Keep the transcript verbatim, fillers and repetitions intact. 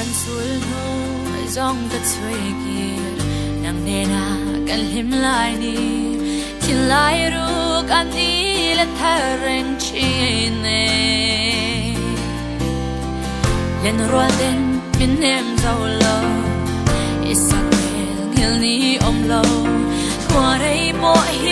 kan sul no zong ka chui ki nang ne na kan lim lai ni tin lai ru kan ni la thareng chi ne len ro den min nem zo lo isak ngil ni om lo qua đây boy